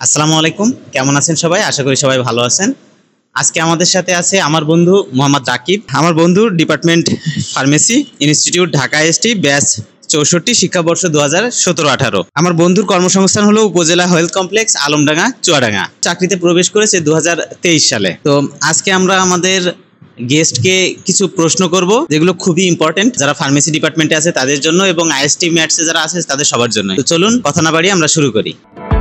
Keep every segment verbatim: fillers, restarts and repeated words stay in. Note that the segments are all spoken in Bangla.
আসসালামু আলাইকুম, কেমন আছেন সবাই? আশা করি সবাই ভালো আছেন। আজকে আমাদের সাথে আছে আমার বন্ধু মোহাম্মদ রাকিব। আমার বন্ধুর department pharmacy, institute Dhaka ST, batch চৌষট্টি, শিক্ষাবর্ষ দু হাজার সতেরো আঠারো। আমার বন্ধুর কর্মসংস্থান হলো উপজেলা হেলথ কমপ্লেক্স, আলমডাঙ্গা, চুয়াডাঙ্গা। চাকরিতে প্রবেশ করেছে দু হাজার তেইশ সালে। তো আজকে আমরা আমাদের গেস্টকে কিছু প্রশ্ন করব, যেগুলো খুবই ইম্পর্টেন্ট যারা ফার্মেসি ডিপার্টমেন্টে আছে তাদের জন্য এবং আইএসটি ম্যাটসে যারা আছে তাদের সবার জন্য। তো চলুন কথা না বাড়িয়ে আমরা শুরু করি।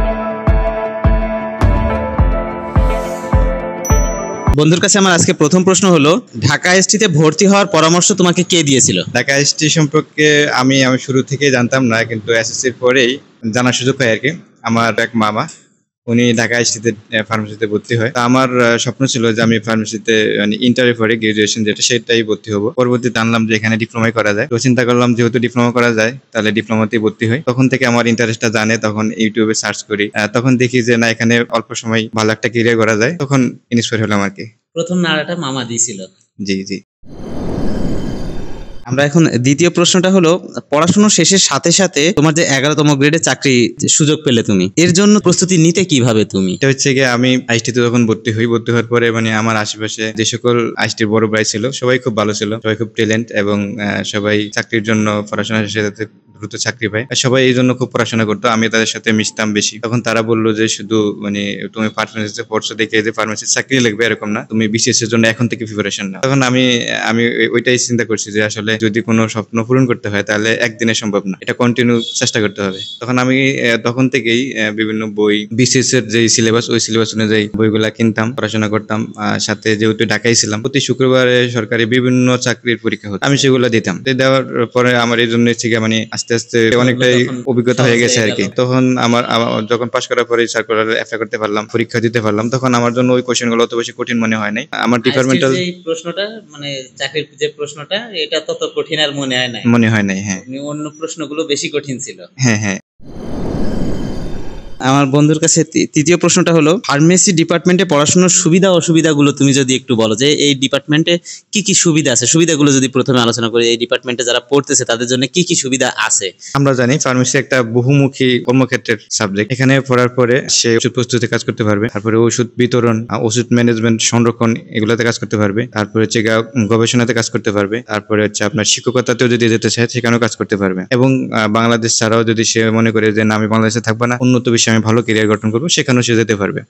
বন্ধুর কাছে আমার আজকে প্রথম প্রশ্ন হলো, ঢাকা এসটিতে ভর্তি হওয়ার পরামর্শ তোমাকে কে দিয়েছিল? ঢাকা এসটি সম্পর্কে আমি আমি শুরু থেকে জানতাম না, কিন্তু এসএসসির পরেই জানার সুযোগ পাই আর কি। আমার এক মামা, উনি ঢাকা এসটিতে ফার্মেসিতে ভর্তি হয়। আমার স্বপ্ন ছিল যে আমি ফার্মেসিতে মানে ইন্টারের পরে গ্রাজুয়েশন যেটা সেটাই ভর্তি হবো। পরবর্তীতে জানলাম যে এখানে ডিপ্লোমাই করা যায়, তো চিন্তা করলাম যেহেতু ডিপ্লোমা করা যায় তাহলে ডিপ্লোমাতেই ভর্তি হয়। তখন থেকে আমার ইন্টারেস্টটা জানে, তখন ইউটিউবে সার্চ করি, তখন দেখি যে না, এখানে অল্প সময় ভালো একটা ক্যারিয়ার করা যায়, তখন ইন্সপায়ার হলাম আর কি। প্রথম নাড়াটা মামা দিয়েছিল। জি জি। আমরা এখন দ্বিতীয় প্রশ্নটা হলো, পড়াশোনা শেষের সাথে সাথে তোমার যে এগারোতম গ্রেডে চাকরি সুযোগ পেলে তুমি, এর জন্য প্রস্তুতি নিতে কিভাবে তুমি? এটা হচ্ছে গিয়ে আমি আইএসটিতে যখন ভর্তি হই, ভর্তি হওয়ার পরে মানে আমার আশেপাশে যে সকল আইএসটির বড় ভাই ছিল সবাই খুব ভালো ছিল, সবাই খুব ট্যালেন্ট এবং সবাই চাকরির জন্য পড়াশোনা শেষে যাতে দ্রুত চাকরি পায়, সবাই এই জন্য খুব পড়াশোনা করতো। আমি তাদের সাথে মিশতাম বেশি। তখন তারা বললো যে শুধু মানে তুমি ফার্মেসিতে পড়ছো দেখে যে ফার্মেসির চাকরি লাগবে এরকম না, তুমি বিসিএস এর জন্য এখন থেকে প্রিপারেশন নাও। তখন আমি আমি ওইটাই চিন্তা করছি যে আসলে যদি কোনো স্বপ্ন পূরণ করতে হয় তাহলে একদিনে সম্ভব না, এটা কন্টিনিউ চেষ্টা করতে হবে। তখন আমি তখন থেকেই বিভিন্ন বই, বিসিএস এর যে সিলেবাস, ওই সিলেবাস অনুযায়ী বইগুলা কিনতাম, পড়াশোনা করতাম। সাথে যেহেতু ঢাকায় ছিলাম, প্রতি শুক্রবারে সরকারি বিভিন্ন চাকরির পরীক্ষা হতো, আমি সেগুলো দিতাম। দেওয়ার পরে আমার এই জন্য হচ্ছে মানে আস্তে আস্তে অনেকটাই অভিজ্ঞতা হয়ে গেছে আর কি। তখন আমার যখন পাশ করার পরে সার্কুলার অ্যাপ্লাই করতে পারলাম, পরীক্ষা দিতে পারলাম, তখন আমার জন্য ওই কোশ্চেন গুলো অত বেশি কঠিন মনে হয় নাই। আমার ডিপার্টমেন্টাল প্রশ্নটা মানে চাকরির যে প্রশ্নটা, এটা তত কঠিন আর মনে হয় নাই মনে হয় নাই হ্যাঁ, অন্য প্রশ্নগুলো বেশি কঠিন ছিল। হ্যাঁ হ্যাঁ। আমার বন্ধুর কাছে তৃতীয় প্রশ্নটা হলো, ফার্মেসি ডিপার্টমেন্টে পড়াশোনার সুবিধা অসুবিধাগুলো তুমি যদি একটু বলো, যে এই ডিপার্টমেন্টে কি কি সুবিধা আছে, সুবিধাগুলো যদি প্রথমে আলোচনা করি। এই ডিপার্টমেন্টে যারা পড়তেছে তাদের জন্য কি কি সুবিধা আছে? আমরা জানি ফার্মেসি একটা বহুমুখী কর্মক্ষেত্রের সাবজেক্ট। এখানে পড়ার পরে সে ওষুধ প্রস্তুতিতে কাজ করতে পারবে, তারপরে ওষুধ বিতরণ, ওষুধ ম্যানেজমেন্ট, সংরক্ষণ, এগুলোতে কাজ করতে পারবে, তারপরে হচ্ছে গবেষণাতে কাজ করতে পারবে, তারপরে হচ্ছে আপনার শিক্ষকতাতেও যদি যেতে চায় সেখানেও কাজ করতে পারবে। এবং বাংলাদেশ ছাড়াও যদি সে মনে করে যে না, আমি বাংলাদেশে থাকবো না, উন্নত বিশ্বে আমি ভালো ক্যারিয়ার গঠন করবো, সেখানেও সে যেতে পারবে।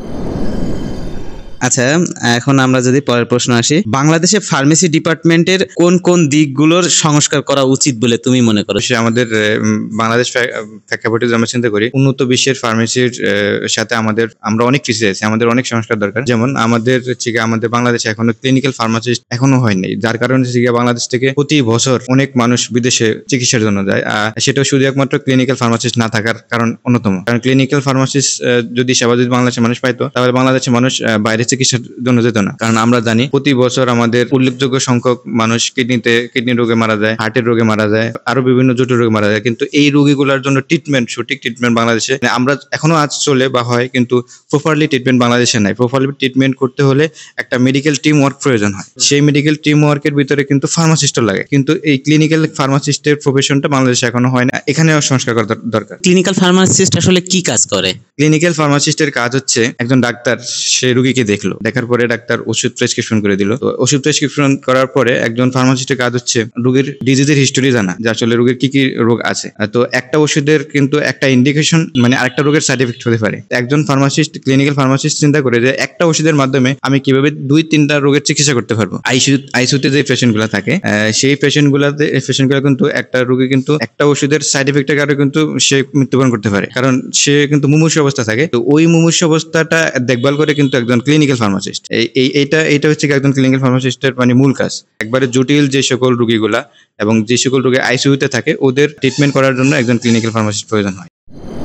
আচ্ছা, এখন আমরা যদি পরের প্রশ্ন আসি, বাংলাদেশে ফার্মেসি ডিপার্টমেন্টের কোন কোন দিকগুলোর সংস্কার করা উচিত বলে তুমি মনে করো? সে আমাদের বাংলাদেশ প্রেক্ষাপটে আমরা চিন্তা করি, উন্নত বিশ্বের ফার্মেসির সাথে আমাদের আমরা অনেক পিছিয়ে আছি, আমাদের অনেক সংস্কার দরকার। যেমন আমাদের হচ্ছে আমাদের বাংলাদেশে এখনো ক্লিনিক্যাল ফার্মাসিস্ট এখনো হয়নি, যার কারণে হচ্ছে বাংলাদেশ থেকে প্রতি বছর অনেক মানুষ বিদেশে চিকিৎসার জন্য যায়। সেটা শুধু একমাত্র ক্লিনিক্যাল ফার্মাসিস্ট না থাকার কারণ অন্যতম। কারণ ক্লিনিক্যাল ফার্মাসিস্ট যদি সেবা যদি বাংলাদেশের মানুষ পাইতো, তাহলে বাংলাদেশের মানুষ বাইরে চিকিৎসার জন্য যেত না। কারণ আমরা জানি প্রতি বছর আমাদের উল্লেখযোগ্য সংখ্যক মানুষ কিডনিতে কিডনি রোগে মারা যায়, হার্টের রোগে মারা যায়, আরো বিভিন্ন জটিল রোগে মারা যায়। কিন্তু এই রোগীগুলোর জন্য ট্রিটমেন্ট, সঠিক ট্রিটমেন্ট বাংলাদেশে আমরা এখনো আজ চলে বা হয়, কিন্তু প্রপারলি ট্রিটমেন্ট বাংলাদেশে নাই। প্রপারলি ট্রিটমেন্ট করতে হলে একটা মেডিকেল টিম ওয়ার্ক প্রয়োজন হয়। সেই মেডিকেল টিম ওয়ার্কের ভিতরে কিন্তু ফার্মাসিস্টও লাগে, কিন্তু এই ক্লিনিক্যাল ফার্মাসিস্টের প্রফেশনটা বাংলাদেশে এখনো হয় না। এখানেও সংস্কার করা দরকার। ক্লিনিক্যাল ফার্মাসিস্ট আসলে কি কাজ করে? ক্লিনিক্যাল ফার্মাসিস্টের কাজ হচ্ছে, একজন ডাক্তার সে রোগীকে দেখলো, দেখার পরে ডাক্তার ওষুধ প্রেসক্রিপশন করে দিল। তো ওষুধ প্রেসক্রিপশন করার পরে একজন ফার্মাসিস্টের কাজ হচ্ছে রোগীর ডিজিজের হিস্টোরি জানা, যে আসলে রোগীর কি কি রোগ আছে। তো একটা ওষুধের কিন্তু একটা ইন্ডিকেশন মানে আরেকটা রোগের সাইড এফেক্ট হতে পারে। একজন ফার্মাসিস্ট, ক্লিনিক্যাল ফার্মাসিস্ট চিন্তা করে যে একটা ওষুধের মাধ্যমে আমি কিভাবে দুই তিনটা রোগের চিকিৎসা করতে পারবো। আইসিইউ আইসিইউতে যে পেশেন্ট গুলা থাকে, সেই পেশেন্ট গুলাতে পেশেন্ট গুলা কিন্তু একটা রোগী কিন্তু একটা ওষুধের সাইড এফেক্টের কারণে কিন্তু সে মৃত্যুবরণ করতে পারে, কারণ সে কিন্তু মুমূর্ষু অবস্থা থাকে। তো ওই মুমূর্ষু অবস্থাটা দেখভাল করে কিন্তু একজন ক্লিনিক্যাল ফার্মাসিস্ট। এই এইটা এটা হচ্ছে একজন ক্লিনিক্যাল ফার্মাসিস্টের মানে মূল কাজ। একবারে জটিল যে সকল রোগীগুলা এবং যে সকল রোগী আইসিইউতে থাকে, ওদের ট্রিটমেন্ট করার জন্য একজন ক্লিনিক্যাল ফার্মাসিস্ট প্রয়োজন হয়।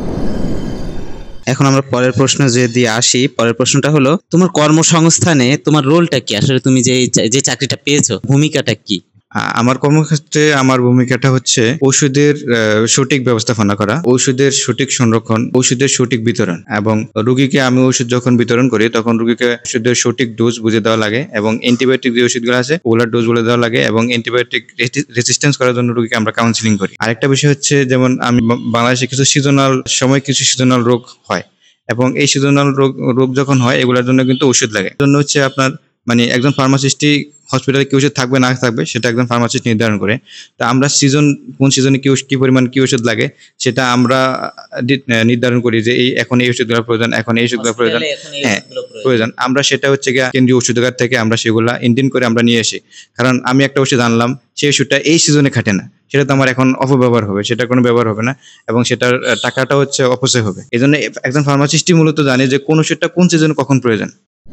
এখন আমরা পরের প্রশ্ন যে দিয়ে আসি। পরের প্রশ্নটা হলো, তোমার কর্মসংস্থানে তোমার রোলটা কি? আসলে তুমি যে যে চাকরিটা পেয়েছো, ভূমিকাটা কি? আমার কর্মক্ষেত্রে আমার ভূমিকাটা হচ্ছে ওষুধের সঠিক ব্যবস্থাপনা করা, ওষুধের সঠিক সংরক্ষণ, ওষুধের সঠিক বিতরণ, এবং রোগীকে আমি ওষুধ যখন বিতরণ করি তখন রোগীকে ওষুধের সঠিক ডোজ বুঝে দেওয়া লাগে, এবং অ্যান্টিবায়োটিক যে ওষুধগুলো আছে ওগুলোর ডোজ বলে দেওয়া লাগে, এবং অ্যান্টিবায়োটিক রেজিস্ট্যান্স করার জন্য রোগীকে আমরা কাউন্সিলিং করি। আরেকটা বিষয় হচ্ছে, যেমন আমি বাংলাদেশে কিছু সিজনাল সময় কিছু সিজনাল রোগ হয়, এবং এই সিজনাল রোগ রোগ যখন হয় এগুলোর জন্য কিন্তু ওষুধ লাগে। জন্য হচ্ছে আপনার মানে একজন ফার্মাসিস্টই হসপিটালে কি ওষুধ থাকবে না থাকবে সেটা একজন ফার্মাসিস্ট নির্ধারণ করে। তো আমরা সিজন কোন সিজনে কি কি পরিমাণ কি ওষুধ লাগে সেটা আমরা নির্ধারণ করি যে এই এখন এই ওষুধগুলো প্রয়োজন, এখন এই ওষুধগুলো প্রয়োজন, হ্যাঁ প্রয়োজন। আমরা সেটা হচ্ছে গিয়ে কেন্দ্রীয় ওষুধের থেকে আমরা সেগুলা ইনটেন করে আমরা নিয়ে আসি। কারণ আমি একটা ওষুধ আনলাম, সেই ওষুধটা এই সিজনে খাটে না, সেটা তো আমার এখন অপব্যবহার হবে, সেটা কোনো ব্যবহার হবে না এবং সেটার টাকাটা হচ্ছে অপচয় হবে। এই জন্য একজন ফার্মাসিস্টই মূলত জানে যে কোন ওষুধটা কোন সিজনে কখন প্রয়োজন।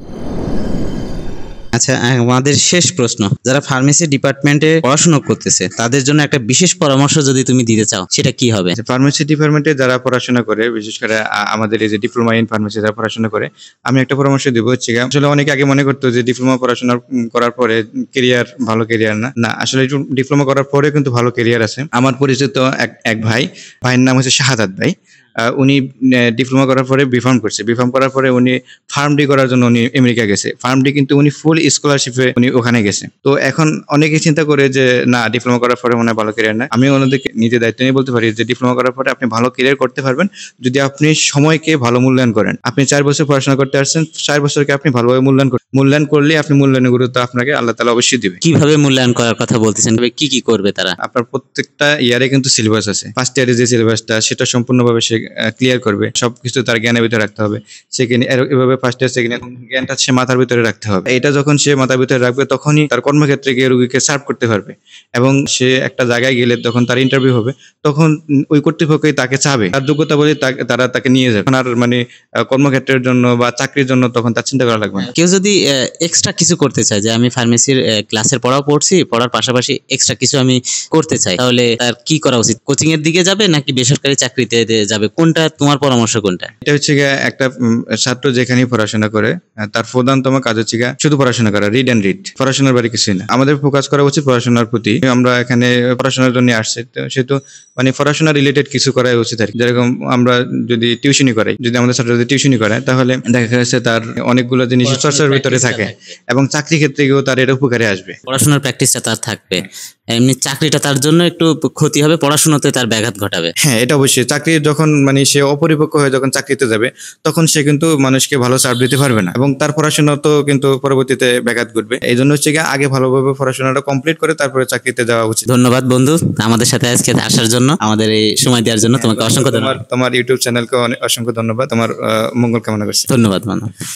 আচ্ছা, আমাদের শেষ প্রশ্ন, যারা ফার্মেসি ডিপার্টমেন্টে পড়াশোনা করতেছে তাদের জন্য একটা বিশেষ পরামর্শ যদি তুমি দিতে চাও সেটা কি হবে? ফার্মেসি ডিপার্টমেন্টে যারা পড়াশোনা করে, বিশেষ করে আ- আমাদের এই যে ডিপ্লোমা ইন ফার্মেসি যারা পড়াশোনা করে, আমি একটা পরামর্শ দিব হচ্ছে গিয়ে, আসলে অনেকে আগে মনে করতো যে ডিপ্লোমা পড়াশোনা উম, করার পরে কেরিয়ার ভালো কেরিয়ার না না আসলে ডিপ্লোমা করার পরে কিন্তু ভালো কেরিয়ার আছে। আমার পরিচিত এক এক ভাই, ভাইয়ের নাম হচ্ছে শাহাদাত ভাই। আহ, উনি ডিপ্লোমা করার পরে বিফার্ম করছে, বিফার্ম করার পরে উনি ফার্ম ডি করার জন্য উনি আমেরিকা গেছে। ফার্ম ডি কিন্তু উনি ফুল স্কলারশিপে উনি ওখানে গেছে। তো এখন অনেকে চিন্তা করে যে না ডিপ্লোমা করার পরে মনে হয় ভালো ক্যারিয়ার না। আমি ওনাদেরকে নিজে দায়িত্ব নিয়ে বলতে পারি যে ডিপ্লোমা করার পরে আপনি ভালো ক্যারিয়ার করতে পারবেন যদি আপনি সময়কে ভালো মূল্যায়ন করেন। আপনি চার বছর পড়াশোনা করতে আসছেন, চার বছরকে আপনি ভালোভাবে মূল্যায়ন করেন। মূল্যায়ন করলে আপনি মূল্যায়নের গুরুত্ব আপনাকে আল্লাহ তাআলা অবশ্যই দিবে। কিভাবে মূল্যায়ন করার কথা বলতেছেন, তবে কি কি করবে তারা? আপনার প্রত্যেকটা ইয়ারে কিন্তু সিলেবাস আছে। ফার্স্ট ইয়ারে যে সিলেবাসটা সেটা সম্পূর্ণভাবে সে ক্লিয়ার করবে, সবকিছু তার জ্ঞানের ভিতরে রাখতে হবে। সেকেন্ড এভাবে ফার্স্ট ইয়ার সেকেন্ড ইয়ার জ্ঞানটা সে মাথার ভিতরে রাখতে হবে। এটা যখন সে মাথার ভিতরে রাখবে তখনই তার কর্মক্ষেত্রে গিয়ে রোগীকে সার্ভ করতে পারবে এবং সে একটা জায়গায় গেলে তখন তার ইন্টারভিউ হবে, তখন ওই কর্তৃপক্ষই তাকে চাবে, তার যোগ্যতা বলে তাকে- তারা তাকে নিয়ে যাবে। তখন আর মানে আহ, কর্মক্ষেত্রের জন্য বা চাকরির জন্য তখন তার চিন্তা করা লাগবে না। কেউ যদি এক্সট্রা কিছু করতে চায়, যে আমি ফার্মেসির ক্লাসের পড়াও পড়ছি, পড়ার পাশাপাশি এক্সট্রা কিছু আমি করতে চাই, তাহলে তার কি করা উচিত? কোচিং এর দিকে যাবে নাকি বেসরকারি চাকরিতে দে- যাবে? কোনটা তোমার পরামর্শ কোনটা? এটা হচ্ছে গিয়ে একটা উম, ছাত্র যেখানেই পড়াশোনা করে আহ, তার প্রধানতম কাজ হচ্ছে গিয়ে শুধু পড়াশোনা করা, রিড অ্যান্ড রিড, পড়াশোনার বাইরে কিছুই না। আমাদের ফোকাস করা উচিত পড়াশোনার প্রতি। আমরা এখানে পড়াশোনার জন্য আসছি, তো সেহেতু মানে পড়াশোনা রিলেটেড কিছু করাই উচিত আর কি। যেরকম আমরা যদি টিউশনি করাই, যদি আমাদের ছাত্র যদি টিউশনি করায় তাহলে দেখা যাচ্ছে তার অনেকগুলো জিনিস চর্চার ভিতরে থাকে এবং চাকরি ক্ষেত্রে গিয়েও তার এটা উপকারে আসবে। পড়াশোনার প্র্যাকটিসটা তার থাকবে, এমনি চাকরিটা তার জন্য একটু ক্ষতি হবে, পড়াশোনাতে তার ব্যাঘাত ঘটাবে। হ্যাঁ, এটা অবশ্যই। চাকরি যখন মানে সে অপরিপক্ক হয়ে যখন চাকরিতে যাবে তখন সে কিন্তু মানুষকে ভালো সার্ভ দিতে পারবে না এবং তার পড়াশোনা তো কিন্তু পরবর্তীতে ব্যাঘাত ঘটবে। এই জন্য হচ্ছে গিয়ে আগে ভালোভাবে পড়াশোনাটা কমপ্লিট করে তারপরে চাকরিতে যাওয়া উচিত। ধন্যবাদ বন্ধু আমাদের সাথে আজকে আসার জন্য, আমাদের এই সময় দেওয়ার জন্য তোমাকে অসংখ্য তোমার ধন্যবাদ। তোমার ইউটিউব চ্যানেলকে অনেক অসংখ্য ধন্যবাদ। তোমার আহ, মঙ্গল কামনা করছি। ধন্যবাদ বন্ধু।